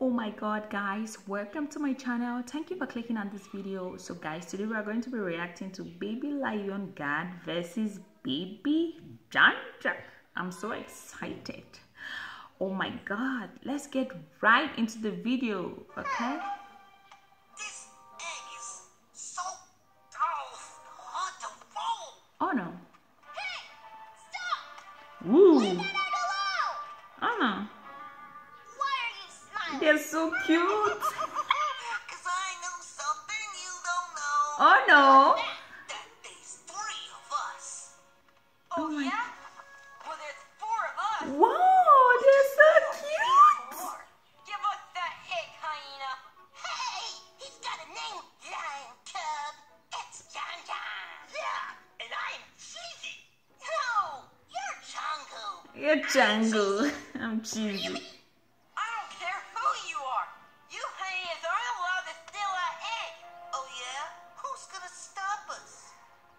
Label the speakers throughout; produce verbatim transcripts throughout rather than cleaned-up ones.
Speaker 1: Oh my god, guys, welcome to my channel. Thank you for clicking on this video. So guys, today we are going to be reacting to baby lion guard versus baby janjaa. I'm so excited. Oh my god, let's get right into the video. Okay,
Speaker 2: this egg is so oh, hard to roll.
Speaker 1: oh no.
Speaker 2: Hey, stop.
Speaker 1: Woo.
Speaker 2: Leave that egg alone.
Speaker 1: Oh no,
Speaker 2: Why are you smiling?
Speaker 1: they're so cute.
Speaker 2: Because I know something you don't know.
Speaker 1: Oh no.
Speaker 2: That, that there's three of us.
Speaker 1: Oh
Speaker 2: Oh,
Speaker 1: my-
Speaker 2: yeah? Well, there's four of us.
Speaker 1: Wow, they're so cute.
Speaker 2: Four. Give us that egg, hyena. Hey, he's got a name, lion cub. It's janjaa. Yeah, and I'm cheesy. No, you're Jungle.
Speaker 1: You're jungle. I'm cheesy.
Speaker 2: I don't care who you are. You hyenas aren't allowed to steal that egg. Oh yeah? Who's gonna stop us?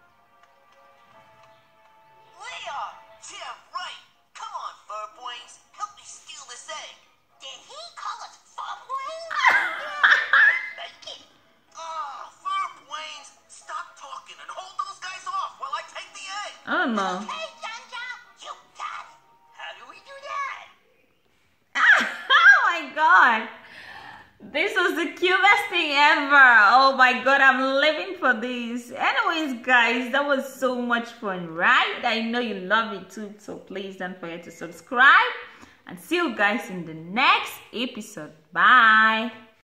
Speaker 2: We are. Yeah, right. Come on, Furbrains. Help me steal this egg. Did he call us Furbrains? Yeah, make it. Oh, Furbrains, stop talking and hold those guys off while I take the egg.
Speaker 1: Oh no.
Speaker 2: Hey, janjaa, you got it. How do we do that?
Speaker 1: Oh my god, this was the cutest thing ever. Oh my god, I'm living for this. Anyways guys, that was so much fun, right? I know you love it too, so please don't forget to subscribe and see you guys in the next episode. Bye.